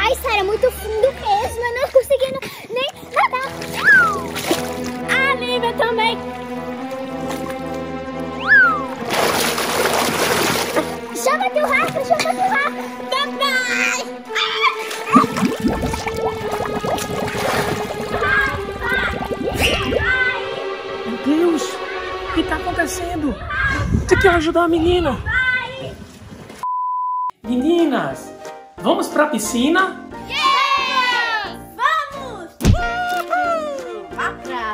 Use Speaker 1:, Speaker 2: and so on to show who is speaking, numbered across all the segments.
Speaker 1: Ai, Sara, muito fundo mesmo. Eu não conseguindo nem nadar.
Speaker 2: A Lívia também.
Speaker 1: Chama teu Rafa, chama teu Rafa.
Speaker 2: Papai!
Speaker 3: Meu Deus, o que tá acontecendo? Tem que ajudar a menina. Meninas, vamos pra piscina?
Speaker 2: Vamos! Vá pra...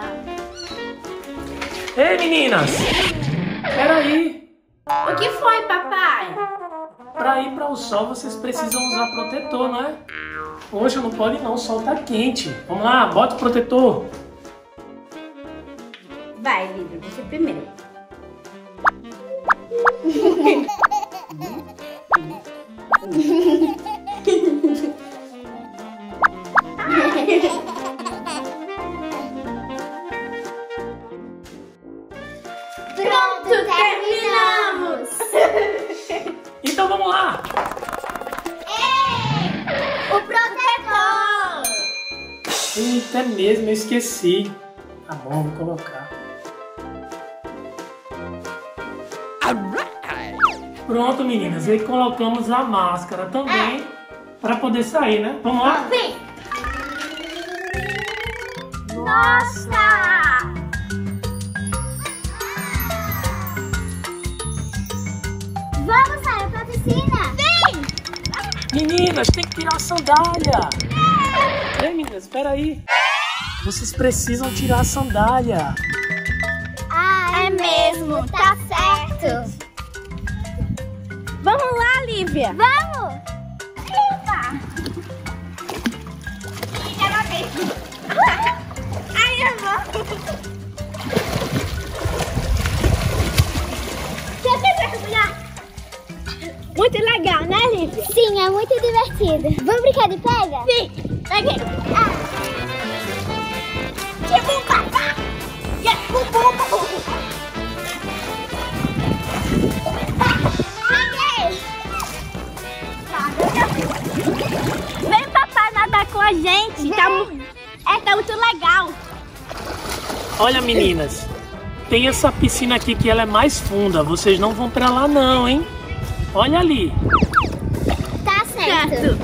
Speaker 3: Ei, meninas! Peraí.
Speaker 2: O que foi, papai?
Speaker 3: Pra ir para o sol, vocês precisam usar protetor, não é? Hoje não pode não, o sol tá quente. Vamos lá, bota o protetor.
Speaker 2: Vai, Lívia, você primeiro.
Speaker 1: Pronto, terminamos.
Speaker 3: Então vamos lá.
Speaker 1: O protetor.
Speaker 3: Eita, é mesmo, eu esqueci. Tá bom, vou colocar. Pronto, meninas, e aí colocamos a máscara também para poder sair, né? Vamos lá?
Speaker 1: Vem. Nossa! Vamos, Sara, pra piscina. Vem!
Speaker 3: Meninas, tem que tirar a sandália. Ei, meninas, espera aí. Vocês precisam tirar a sandália.
Speaker 1: Ah, é mesmo, tá certo.
Speaker 2: Vamos lá, Lívia.
Speaker 1: Vamos!
Speaker 2: Epa! Ai, eu vou.
Speaker 1: Quer mergulhar?
Speaker 2: Muito legal, né, Lívia?
Speaker 1: Sim, é muito divertido. Vamos brincar de pega?
Speaker 2: Sim, peguei.
Speaker 1: Tipo um papá!
Speaker 2: Vem, papai, nadar com a gente. Tá muito legal.
Speaker 3: Olha, meninas, tem essa piscina aqui que ela é mais funda. Vocês não vão pra lá não, hein? Olha ali.
Speaker 1: Tá certo.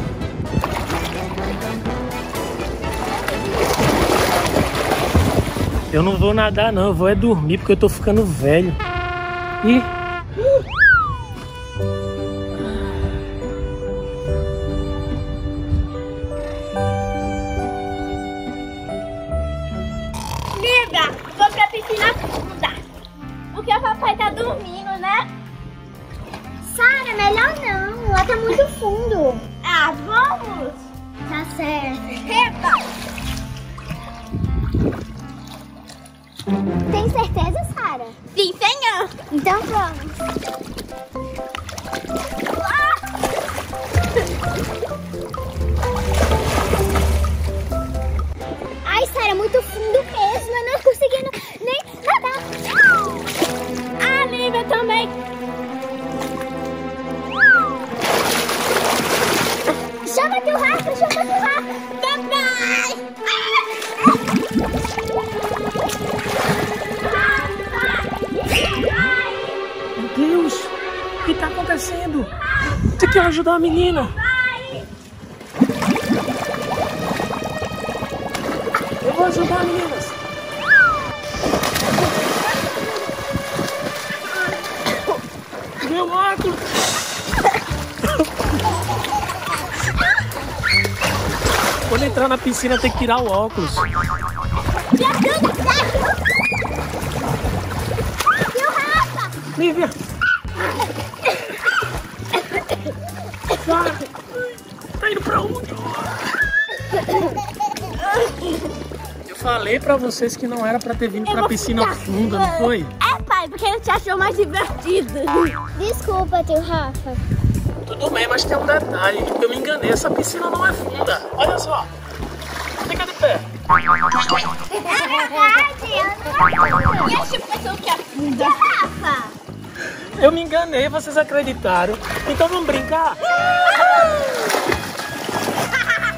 Speaker 3: Eu não vou nadar não, eu vou é dormir porque eu tô ficando velho. Ih.
Speaker 2: Lívia, vou pra piscina funda. Porque o papai tá dormindo, né?
Speaker 1: Sara, melhor não. Lá tá muito fundo.
Speaker 2: Ah, vamos.
Speaker 1: Tá certo.
Speaker 2: Epa!
Speaker 1: Tem certeza, Sara?
Speaker 2: Sim, senhor.
Speaker 1: Então vamos. Ai, Sara, muito fundo mesmo. Eu não conseguindo nem nadar.
Speaker 2: A Lívia também.
Speaker 1: Chama teu Rafa, chama teu Rafa.
Speaker 2: Papai!
Speaker 3: Meu Deus, o que tá acontecendo? Tem que ajudar a menina. Eu vou ajudar, meninas. Meu óculos. Quando entrar na piscina tem que tirar o óculos. Lívia! Sara! Tá indo pra onde? Eu falei pra vocês que não era pra ter vindo pra piscina funda, não foi?
Speaker 2: É, pai, porque ele te achou mais divertido.
Speaker 1: Desculpa, teu Rafa.
Speaker 3: Tudo bem, mas tem um detalhe. Eu me enganei, essa piscina não é funda. Olha só. Fica de pé.
Speaker 1: É verdade, eu não
Speaker 2: E essa pessoa que afunda?
Speaker 1: Rafa!
Speaker 3: Eu me enganei, vocês acreditaram. Então vamos brincar?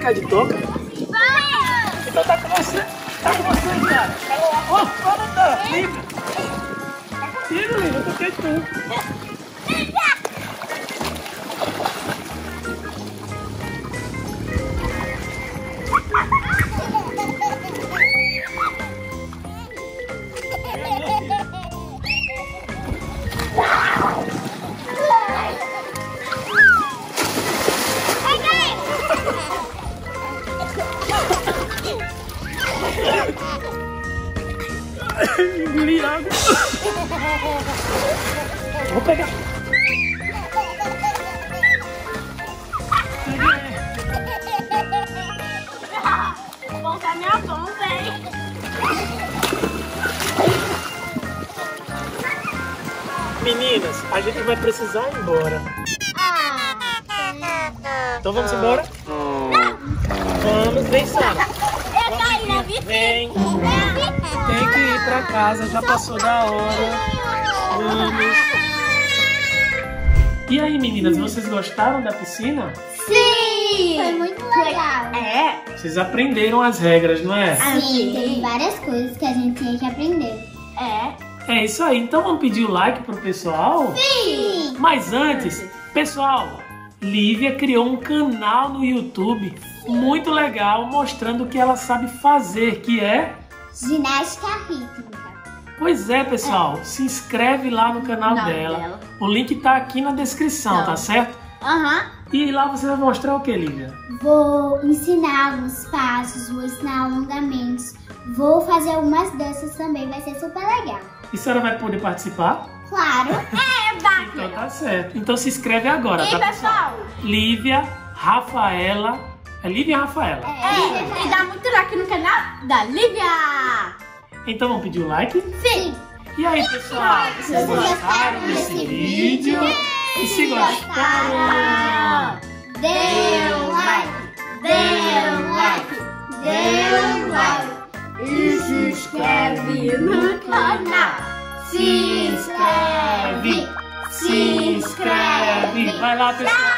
Speaker 3: brincar de toca?
Speaker 1: Vai!
Speaker 3: Então tá com você. Tá com você, cara. Ó, não tá. Lívia. Tá contigo, Lívia. Eu toquei tu. Engoli água. Vou pegar.
Speaker 2: Vou usar minha bomba, hein?
Speaker 3: Meninas, a gente vai precisar ir embora. Então vamos embora? Vamos, vem, Sara.
Speaker 2: Eu caí na vida.
Speaker 3: Vem. Tem que ir pra casa, já passou da hora. Vamos. E aí, meninas, vocês gostaram da piscina?
Speaker 1: Sim! Foi muito legal.
Speaker 2: É.
Speaker 3: Vocês aprenderam as regras, não é?
Speaker 1: Sim, teve várias coisas que a gente tinha que aprender.
Speaker 3: É isso aí. Então vamos pedir o like pro pessoal?
Speaker 1: Sim!
Speaker 3: Mas antes, pessoal, Lívia criou um canal no YouTube muito legal, mostrando o que ela sabe fazer, que é...
Speaker 1: Ginástica rítmica.
Speaker 3: Pois é, pessoal, se inscreve lá no canal dela. O link tá aqui na descrição, tá certo? E lá você vai mostrar o que, Lívia?
Speaker 1: Vou ensinar alguns passos, vou ensinar alongamentos, vou fazer algumas danças também, vai ser super legal.
Speaker 3: E a senhora vai poder participar?
Speaker 1: Claro!
Speaker 3: Então tá certo. Então se inscreve agora,
Speaker 2: E
Speaker 3: tá,
Speaker 2: pessoal?
Speaker 3: Lívia, Rafaela. É Lívia e Rafaela.
Speaker 2: E dá muito like no canal da Lívia.
Speaker 3: Então vamos pedir o like?
Speaker 1: Sim!
Speaker 3: E aí, pessoal, vocês gostaram desse vídeo? E se gostaram,
Speaker 1: Dê um like! Dê um like! Dê um like!
Speaker 2: E se inscreve no canal.
Speaker 3: se inscreve. Se inscreve. Vai lá, pessoal.